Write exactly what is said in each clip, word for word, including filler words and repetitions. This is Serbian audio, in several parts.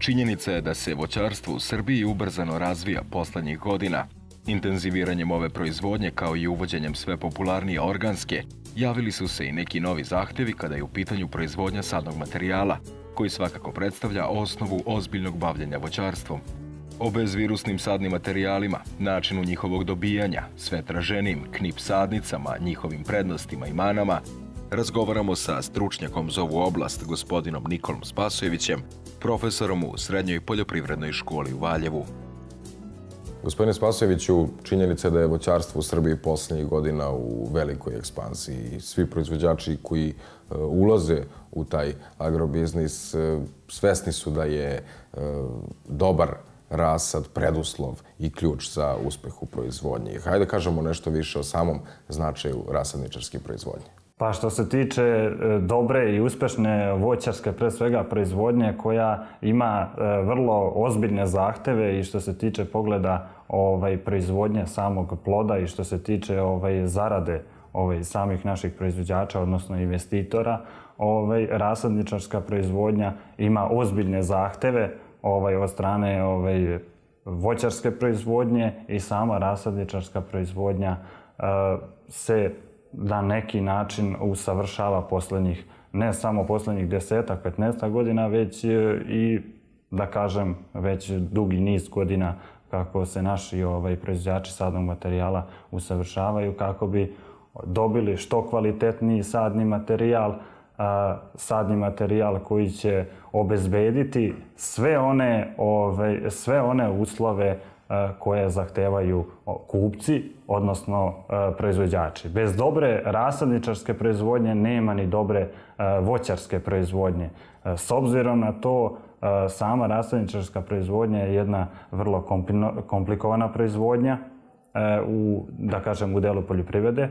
Činjenica je da se voćarstvo u Srbiji ubrzano razvija poslednjih godina. Intenziviranjem ove proizvodnje, kao i uvođenjem sve popularnije organske, javili su se i neki novi zahtevi kada je u pitanju proizvodnja sadnog materijala, koji svakako predstavlja osnovu ozbiljnog bavljenja voćarstvom. O bezvirusnim sadnim materijalima, načinu njihovog dobijanja, sve traženim knip sadnicama, njihovim prednostima i manama, razgovaramo sa stručnjakom za ovu oblast, gospodinom Nikolom Spasojevićem, profesorom u Srednjoj poljoprivrednoj školi u Valjevu. Gospodine Spasojeviću, činjenica je da je voćarstvo u Srbiji poslednjih godina u velikoj ekspansiji. Svi proizvođači koji ulaze u taj agrobiznis svesni su da je dobar rasad, preduslov i ključ za uspeh u proizvodnji. Hajde da kažemo nešto više o samom značaju rasadničarske proizvodnje. Pa što se tiče dobre i uspešne voćarske, pre svega proizvodnje koja ima vrlo ozbiljne zahteve i što se tiče pogleda ovaj, proizvodnje samog ploda i što se tiče ovaj, zarade ovaj, samih naših proizvođača, odnosno investitora, ovaj, rasadničarska proizvodnja ima ozbiljne zahteve ovaj, od strane ovaj, voćarske proizvodnje i sama rasadničarska proizvodnja uh, se na neki način usavršava poslednjih, ne samo poslednjih desetak, petnaestak godina, već i, da kažem, već dugi niz godina kako se naši ovaj, proizvođači sadnog materijala usavršavaju kako bi dobili što kvalitetniji sadni materijal, a, sadni materijal koji će obezbediti sve one, ovaj, sve one uslove koje zahtevaju kupci, odnosno proizvođači. Bez dobre rasadničarske proizvodnje nema ni dobre voćarske proizvodnje. S obzirom na to, sama rasadničarska proizvodnja je jedna vrlo komplikovana proizvodnja, u, da kažem, u delu poljoprivrede.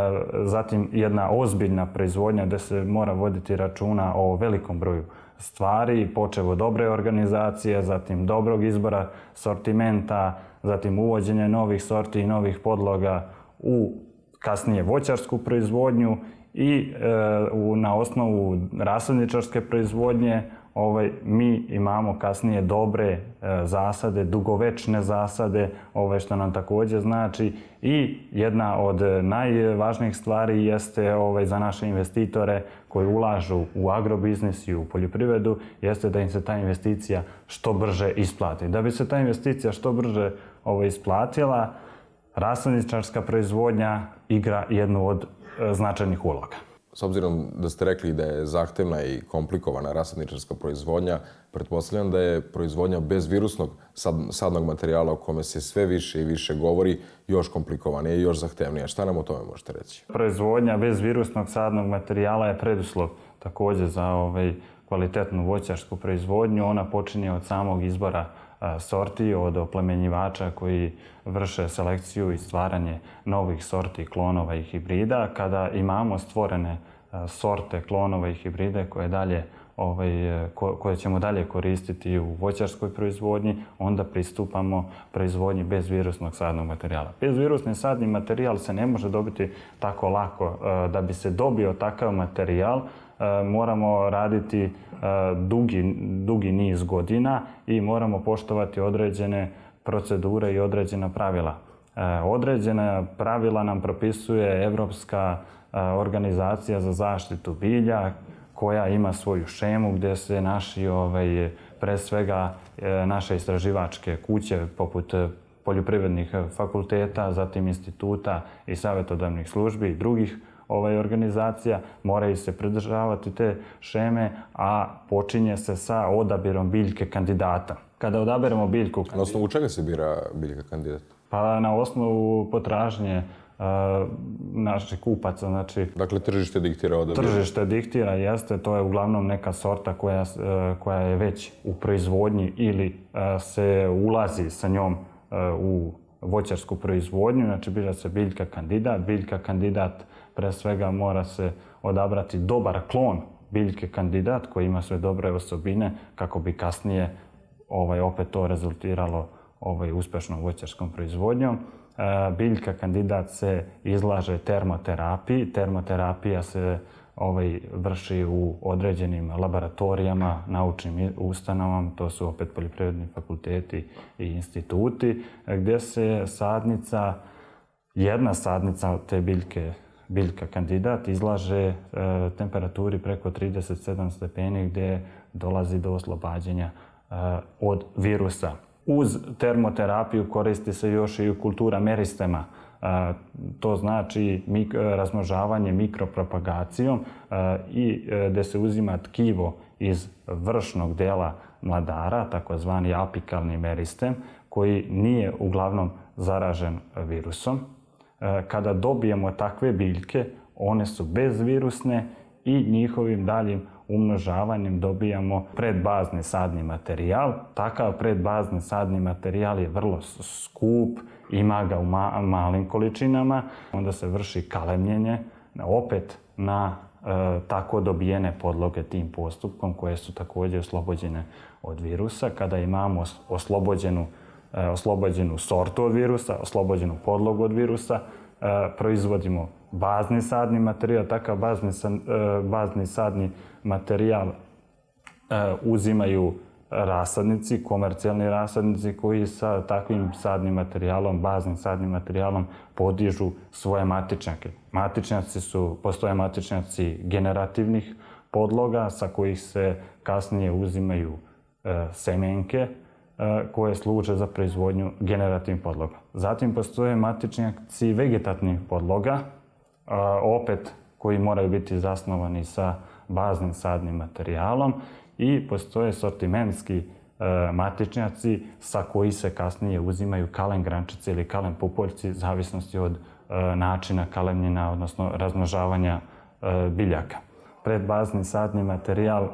Zatim jedna ozbiljna proizvodnja gde se mora voditi računa o velikom broju stvari, počev od dobre organizacije, zatim dobrog izbora sortimenta, zatim uvođenje novih sorti i novih podloga u kasnije voćarsku proizvodnju i e, u, na osnovu rasadničarske proizvodnje ovaj, mi imamo kasnije dobre e, zasade, dugovečne zasade, ovaj, što nam takođe znači i jedna od najvažnijih stvari jeste ovaj, za naše investitore koji ulažu u agrobiznis i u poljoprivredu, jeste da im se ta investicija što brže isplati. Da bi se ta investicija što brže ovaj, isplatila, rasadničarska proizvodnja igra jednu od e, značajnih uloga. S obzirom da ste rekli da je zahtevna i komplikovana rasadničarska proizvodnja, pretpostavljam da je proizvodnja bezvirusnog sad, sadnog materijala o kome se sve više i više govori još komplikovanija i još zahtevnija. Šta nam o tome možete reći? Proizvodnja bezvirusnog sadnog materijala je preduslov takođe za ovaj, kvalitetnu voćarsku proizvodnju. Ona počinje od samog izbora sorti, od oplemenjivača koji vrše selekciju i stvaranje novih sorti, klonova i hibrida. Kada imamo stvorene sorte, klonova i hibride koje, dalje, ovaj, ko, koje ćemo dalje koristiti u voćarskoj proizvodnji, onda pristupamo proizvodnji bezvirusnog sadnog materijala. Bezvirusni sadni materijal se ne može dobiti tako lako. Da bi se dobio takav materijal, moramo raditi dugi, dugi niz godina i moramo poštovati određene procedure i određena pravila. Određena pravila nam propisuje Evropska organizacija za zaštitu bilja koja ima svoju šemu gdje se naši, ovaj, pre svega naše istraživačke kuće poput poljoprivrednih fakulteta, zatim instituta i savjetodavnih službi i drugih ovaj, organizacija moraju se pridržavati te šeme, a počinje se sa odabirom biljke kandidata. Kada odaberemo biljku kandidata... Na osnovu čega se bira biljka kandidata? Pa na osnovu potražnje uh, naših kupaca, znači... Dakle, tržište diktira odabir? Tržište diktira, jeste. To je uglavnom neka sorta koja, uh, koja je već u proizvodnji ili uh, se ulazi sa njom uh, u voćarsku proizvodnju, znači bira se biljka kandidat. Biljka kandidat pre svega mora se odabrati dobar klon biljke kandidat koji ima sve dobre osobine kako bi kasnije ovaj, opet to rezultiralo ovaj, uspešnom voćarskom proizvodnjom. E, biljka kandidat se izlaže termoterapiji. Termoterapija se ovaj, vrši u određenim laboratorijama, naučnim ustanovama, to su opet poljoprivredni fakulteti i instituti, gdje se sadnica, jedna sadnica te biljke, biljka kandidat, izlaže e, temperaturi preko trideset sedam stepeni gdje dolazi do oslobađanja e, od virusa. Uz termoterapiju koristi se još i kultura meristema. E, to znači mik razmnožavanje mikropropagacijom e, i e, gdje se uzima tkivo iz vršnog dela mladara, takozvani apikalni meristem, koji nije uglavnom zaražen virusom. E, kada dobijemo takve biljke, one su bezvirusne i njihovim daljim umnožavanjem dobijamo predbazni sadni materijal. Takav predbazni sadni materijal je vrlo skup, ima ga u ma malim količinama. Onda se vrši kalemljenje opet na e, tako dobijene podloge tim postupkom koje su također oslobođene od virusa. Kada imamo oslobođenu, e, oslobođenu sortu od virusa, oslobođenu podlogu od virusa, e, proizvodimo bazni sadni materijal. Takav bazni, e, bazni sadni materijal e, uzimaju rasadnici, komercijalni rasadnici koji sa takvim sadnim materijalom, baznim sadnim materijalom podižu svoje matičnjake. Matičnjaci su, postoje matičnjaci generativnih podloga sa kojih se kasnije uzimaju e, semenke e, koje služe za proizvodnju generativnih podloga. Zatim postoje matičnjaci vegetativnih podloga, a, opet koji moraju biti zasnovani sa baznim sadnim materijalom, i postoje sortimentski e, matičnjaci sa koji se kasnije uzimaju kalen grančice ili kalen pupoljci, zavisnosti od e, načina kalemljenja, odnosno razmnožavanja e, biljaka. Predbazni sadni materijal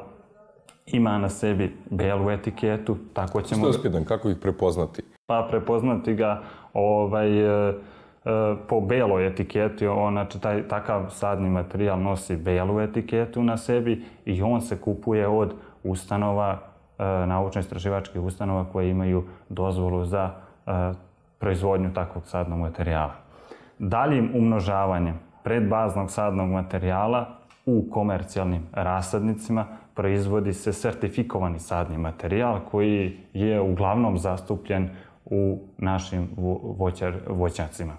ima na sebi belu etiketu, tako ćemo... Što spitam, kako ih prepoznati? Pa prepoznati ga ovaj, e, po beloj etiketi, on, znači taj, takav sadni materijal nosi belu etiketu na sebi i on se kupuje od ustanova, e, naučno-istraživačkih ustanova koje imaju dozvolu za e, proizvodnju takvog sadnog materijala. Daljim umnožavanjem predbaznog sadnog materijala u komercijalnim rasadnicima proizvodi se sertifikovani sadni materijal koji je uglavnom zastupljen u našim voćar, voćnjacima.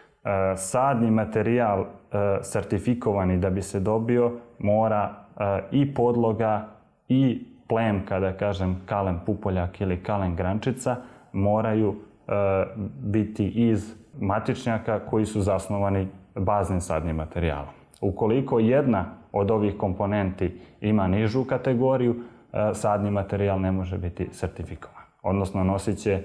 E, sadni materijal e, sertifikovani da bi se dobio mora e, i podloga i plemka, da kažem kalen pupoljak ili kalen grančica, moraju e, biti iz matičnjaka koji su zasnovani baznim sadnim materijalom. Ukoliko jedna od ovih komponenti ima nižu kategoriju, e, sadni materijal ne može biti sertifikovan, odnosno nosit će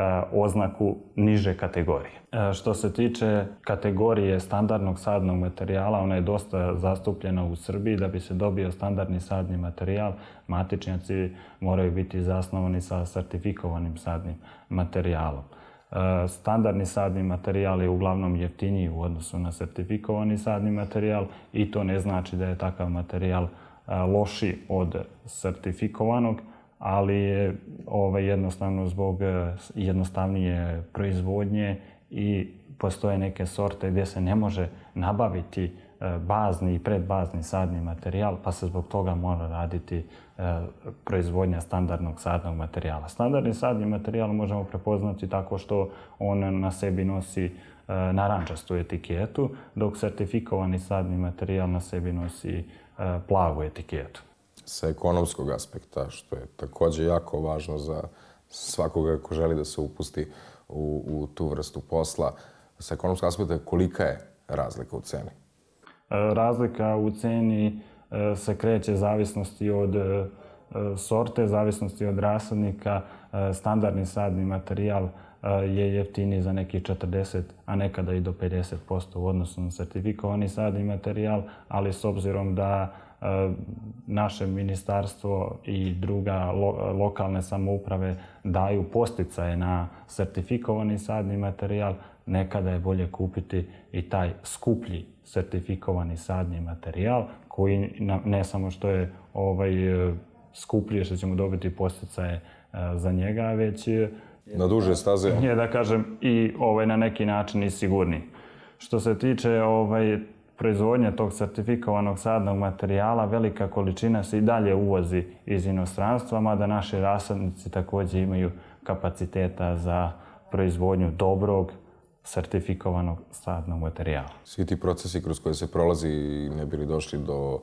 oznaku niže kategorije. Što se tiče kategorije standardnog sadnog materijala, ona je dosta zastupljena u Srbiji. Da bi se dobio standardni sadni materijal, matičnjaci moraju biti zasnovani sa sertifikovanim sadnim materijalom. Standardni sadni materijal je uglavnom jeftiniji u odnosu na sertifikovani sadni materijal i to ne znači da je takav materijal lošiji od sertifikovanog, ali je ovaj, jednostavno zbog jednostavnije proizvodnje i postoje neke sorte gdje se ne može nabaviti bazni i predbazni sadni materijal, pa se zbog toga mora raditi proizvodnja standardnog sadnog materijala. Standardni sadni materijal možemo prepoznati tako što on na sebi nosi narančastu etiketu, dok sertifikovani sadni materijal na sebi nosi plavu etiketu. Sa ekonomskog aspekta, što je također jako važno za svakoga ko želi da se upusti u, u tu vrstu posla. Sa ekonomskog aspekta kolika je razlika u ceni? Razlika u ceni se kreće zavisnosti od sorte, zavisnosti od rasadnika. Standardni sadni materijal je jeftiniji za nekih četrdeset, a nekada i do pedeset posto u odnosu na sertifikovani sadni materijal, ali s obzirom da naše ministarstvo i druga lo, lokalne samouprave daju podsticaje na sertifikovani sadni materijal, nekada je bolje kupiti i taj skuplji sertifikovani sadni materijal koji ne samo što je ovaj, skuplji, što ćemo dobiti podsticaje za njega, već na duže staze je, da kažem, i ovaj, na neki način i sigurniji. Što se tiče ovaj, proizvodnje tog sertifikovanog sadnog materijala velika količina se i dalje uvozi iz inostranstva, mada naši rasadnici također imaju kapaciteta za proizvodnju dobrog sertifikovanog sadnog materijala. Svi ti procesi kroz koje se prolazi ne bi li došli do,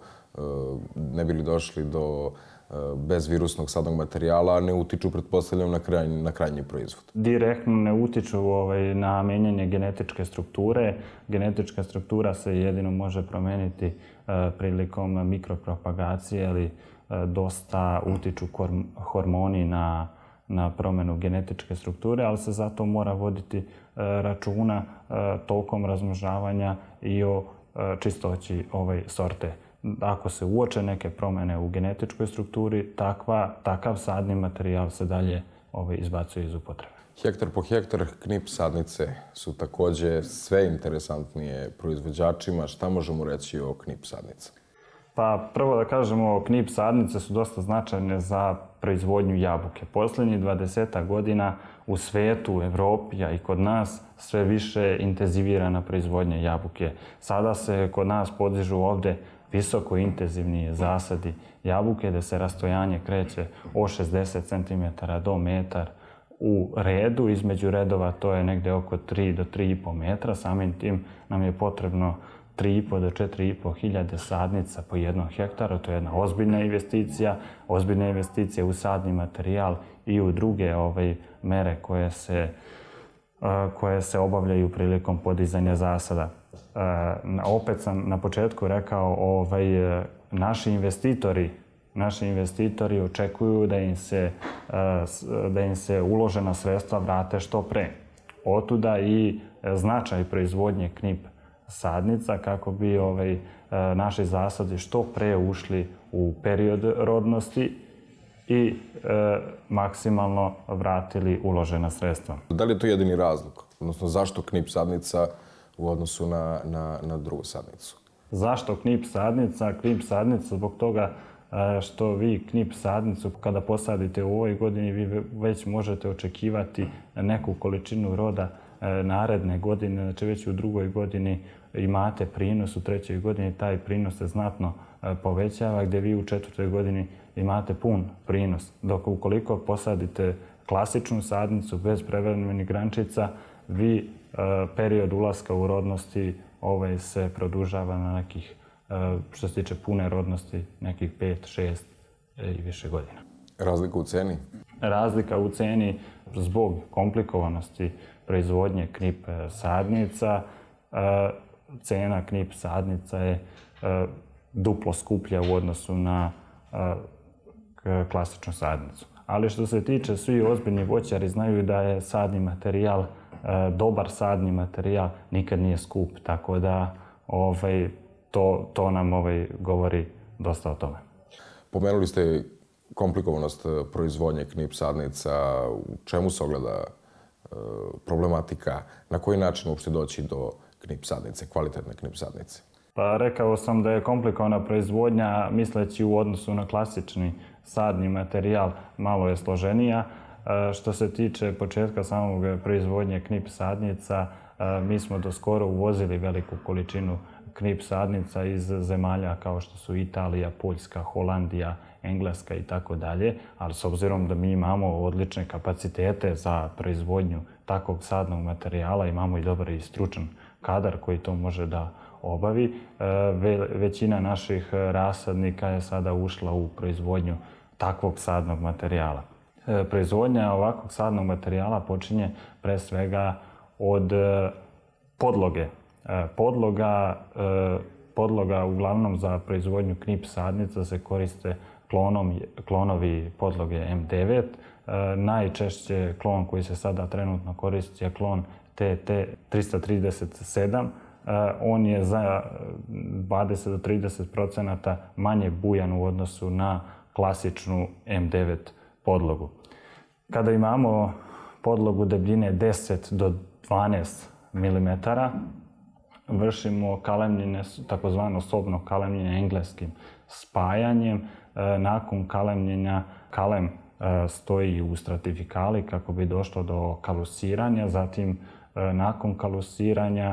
ne bi li došli do bezvirusnog sadnog materijala, ne utiču, pretpostavljam, na, kraj, na krajnji proizvod? Direktno ne utiču ovaj, na menjanje genetičke strukture. Genetička struktura se jedino može promeniti e, prilikom mikropropagacije, ali e, dosta utiču hormoni na, na promjenu genetičke strukture, ali se zato mora voditi e, računa e, tokom razmnožavanja i o e, čistoći ovaj, sorte. Ako se uoče neke promjene u genetičkoj strukturi, takva, takav sadni materijal se dalje ovaj, izbacuje iz upotrebe. Hektar po hektar knip sadnice su također sve interesantnije proizvođačima. Šta možemo reći o knip sadnicama? Pa prvo da kažemo, knip sadnice su dosta značajne za proizvodnju jabuke. Posljednjih dvadesetak godina u svetu, u Evropi, a i kod nas sve više intenzivirana proizvodnja jabuke. Sada se kod nas podižu ovdje visoko intenzivni zasadi jabuke, gdje se rastojanje kreće od šezdeset centimetara do metar u redu. Između redova to je negdje oko tri do tri i po metra. Samim tim nam je potrebno tri i po do četiri i po hiljade sadnica po jednom hektaru. To je jedna ozbiljna investicija, ozbiljna investicija u sadni materijal i u druge ovaj, mere koje se, koje se obavljaju prilikom podizanja zasada. Opet sam na početku rekao, ovaj, naši investitori, naši investitori očekuju da im se, da im se uložena sredstva vrate što pre. Otuda i značaj proizvodnje knip sadnica kako bi ovaj, naši zasadi što pre ušli u period rodnosti i e, maksimalno vratili uložena sredstva. Da li je to jedini razlog? Odnosno, zašto knip sadnica u odnosu na, na, na drugu sadnicu? Zašto knip sadnica? Knip sadnica zbog toga što vi knip sadnicu kada posadite u ovoj godini vi već možete očekivati neku količinu roda naredne godine, znači već u drugoj godini imate prinos, u trećoj godini taj prinos se znatno povećava, gdje vi u četvrtoj godini imate pun prinos. Dok ukoliko posadite klasičnu sadnicu bez prevremenih grančica, vi period ulaska u rodnosti ovaj se produžava na nekih, što se tiče pune rodnosti, nekih pet, šest i više godina. Razlika u ceni? Razlika u ceni zbog komplikovanosti proizvodnje knip sadnica. Cena knip sadnica je duplo skuplja u odnosu na klasičnu sadnicu. Ali što se tiče, svi ozbiljni voćari znaju da je sadni materijal, dobar sadni materijal nikad nije skup, tako da ovaj, to, to nam ovaj, govori dosta o tome. Pomenuli ste komplikovanost proizvodnje knip sadnica. U čemu se ogleda problematika? Na koji način uopšte doći do knip sadnice, kvalitetne knip sadnice? Pa rekao sam da je komplikovana proizvodnja, misleći u odnosu na klasični sadni materijal, malo je složenija. Što se tiče početka samog proizvodnje knip sadnica, mi smo do skoro uvozili veliku količinu knip sadnica iz zemalja kao što su Italija, Poljska, Holandija, Engleska i tako dalje, ali s obzirom da mi imamo odlične kapacitete za proizvodnju takvog sadnog materijala, imamo i dobar i stručan kadar koji to može da obavi. Većina naših rasadnika je sada ušla u proizvodnju takvog sadnog materijala. Proizvodnja ovakvog sadnog materijala počinje pre svega od podloge. Podloga, podloga uglavnom za proizvodnju knip sadnica se koriste klonom, klonovi podloge M devet. Najčešće klon koji se sada trenutno koristi je klon T T trista trideset sedam. On je za dvadeset do trideset procenata manje bujan u odnosu na klasičnu M devet podlogu. Kada imamo podlogu debljine deset do dvanaest milimetara, vršimo kalemljenje, takozvano sobno kalemljenje engleskim spajanjem. Nakon kalemljenja kalem stoji u stratifikali kako bi došlo do kalusiranja. Zatim, nakon kalusiranja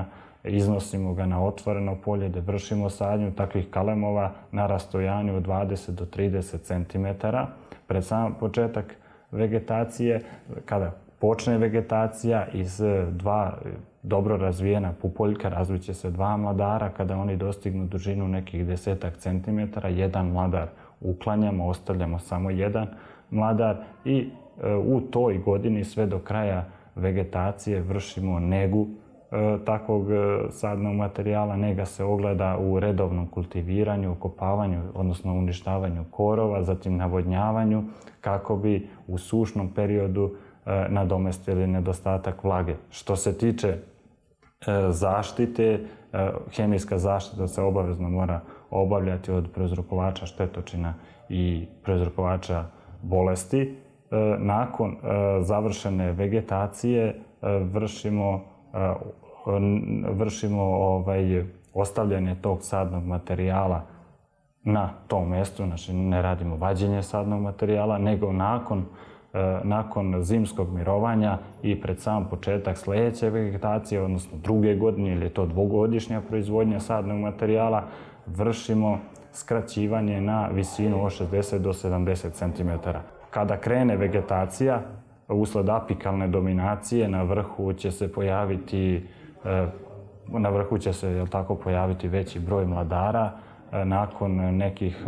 iznosimo ga na otvoreno polje, da vršimo sadnju takvih kalemova na rastojanju od dvadeset do trideset centimetara. Pred sam početak vegetacije, kada počne vegetacija, iz dva dobro razvijena pupoljka razvit će se dva mladara. Kada oni dostignu dužinu nekih desetak centimetara, jedan mladar uklanjamo, ostavljamo samo jedan mladar i u toj godini sve do kraja vegetacije vršimo negu takvog sadnog materijala. Nega se ogleda u redovnom kultiviranju, okopavanju, odnosno uništavanju korova, zatim navodnjavanju, kako bi u sušnom periodu nadomestili nedostatak vlage. Što se tiče zaštite, hemijska zaštita se obavezno mora obavljati od prouzrokovača štetočina i prouzrokovača bolesti. Nakon završene vegetacije vršimo, vršimo ovaj, ostavljanje tog sadnog materijala na tom mjestu. Znači, ne radimo vađenje sadnog materijala, nego nakon nakon zimskog mirovanja i pred sam početak sljedeće vegetacije, odnosno druge godine, ili je to dvogodišnja proizvodnja sadnog materijala, vršimo skraćivanje na visinu od šezdeset do sedamdeset centimetara. Kada krene vegetacija, usled apikalne dominacije, na vrhu će se pojaviti, na vrhu će se, jel tako, pojaviti veći broj mladara. Nakon nekih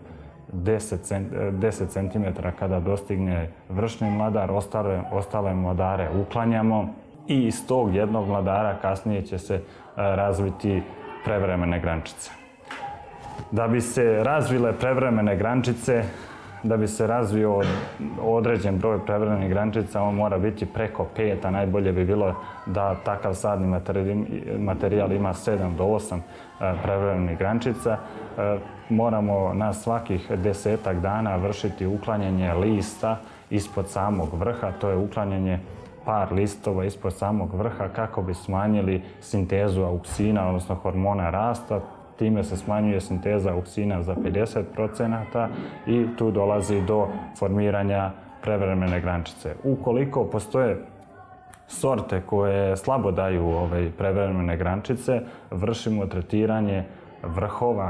deset centimetara kada dostigne vršni mladar, ostale, ostale mladare uklanjamo i iz tog jednog mladara kasnije će se razviti prevremene grančice. Da bi se razvile prevremene grančice, da bi se razvio određen broj prevremenih grančica, on mora biti preko pet, a najbolje bi bilo da takav sadni materijal ima sedam do osam prevremenih grančica. Moramo na svakih desetak dana vršiti uklanjanje lista ispod samog vrha, to je uklanjanje par listova ispod samog vrha kako bi smanjili sintezu auksina, odnosno hormona rasta. Time se smanjuje sinteza auksina za pedeset procenata i tu dolazi do formiranja prevremene grančice. Ukoliko postoje sorte koje slabo daju ove prevremene grančice, vršimo tretiranje vrhova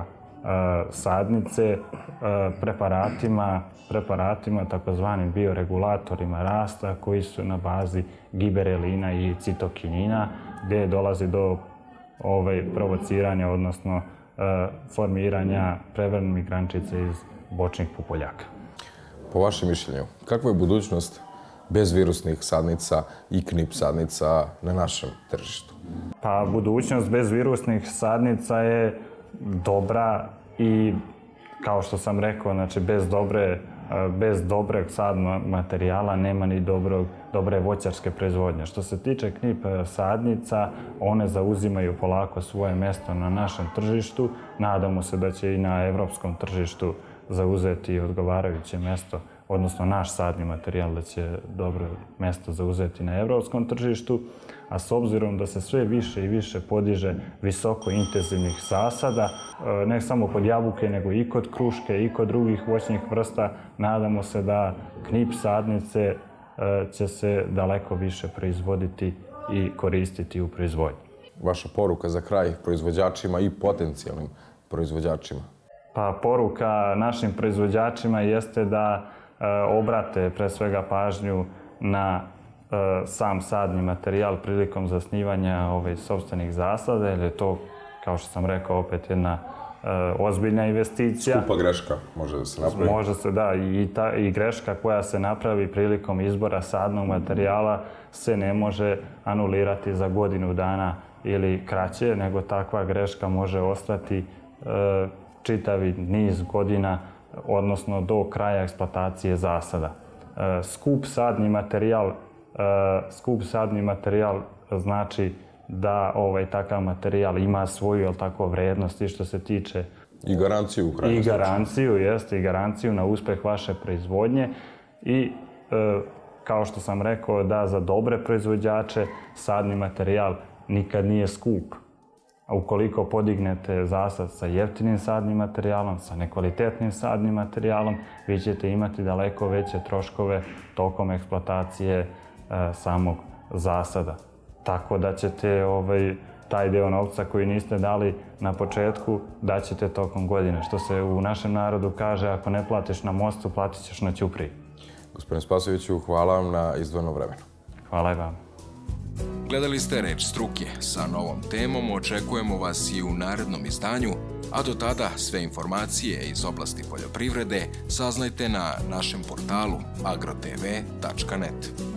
sadnice preparatima, preparatima takozvanim bioregulatorima rasta koji su na bazi giberelina i citokinina, gdje dolazi do ove provociranja, odnosno formiranja prevremenih grančica iz bočnih pupoljaka. Po vašem mišljenju, kakva je budućnost bezvirusnih sadnica i knip sadnica na našem tržištu? Pa budućnost bezvirusnih sadnica je dobra i, kao što sam rekao, znači bez dobre bez dobrog sadnog materijala nema ni dobrog, dobre voćarske proizvodnje. Što se tiče knip sadnica, one zauzimaju polako svoje mjesto na našem tržištu. Nadamo se da će i na evropskom tržištu zauzeti odgovarajuće mjesto, odnosno naš sadni materijal da će dobro mjesto zauzeti na evropskom tržištu. A s obzirom da se sve više i više podiže visoko intenzivnih zasada, ne samo kod jabuke, nego i kod kruške i kod drugih voćnih vrsta, nadamo se da knip sadnice će se daleko više proizvoditi i koristiti u proizvodnji. Vaša poruka za kraj proizvođačima i potencijalnim proizvođačima? Pa poruka našim proizvođačima jeste da obrate pre svega pažnju na sam sadni materijal prilikom zasnivanja ove sopstvenih zasada, jer je to, kao što sam rekao, opet jedna ozbiljna investicija. Skupa greška može da se napravi. Može se, da. I, ta, i greška koja se napravi prilikom izbora sadnog materijala se ne može anulirati za godinu dana ili kraće, nego takva greška može ostati e, čitavi niz godina, odnosno do kraja eksploatacije zasada. E, skup sadni materijal Uh, skup sadni materijal znači da ovaj takav materijal ima svoju, jel tako, vrednost i što se tiče i garanciju u krajnjem slučaju. I garanciju, jeste, i garanciju na uspeh vaše proizvodnje i uh, kao što sam rekao, da za dobre proizvođače sadni materijal nikad nije skup. A ukoliko podignete zasad sa jeftinim sadnim materijalom, sa nekvalitetnim sadnim materijalom, vi ćete imati daleko veće troškove tokom eksploatacije samog zasada. Tako da ćete ovaj, taj deo novca koji niste dali na početku, daćete tokom godine. Što se u našem narodu kaže, ako ne platiš na mostu, platit ćeš na ćupriji. Gospodine Spasojeviću, hvala vam na izdvojeno vremenu. Hvala i vam. Gledali ste Reč struke. Sa novom temom očekujemo vas i u narednom izdanju, a do tada sve informacije iz oblasti poljoprivrede saznajte na našem portalu agrotv tačka net.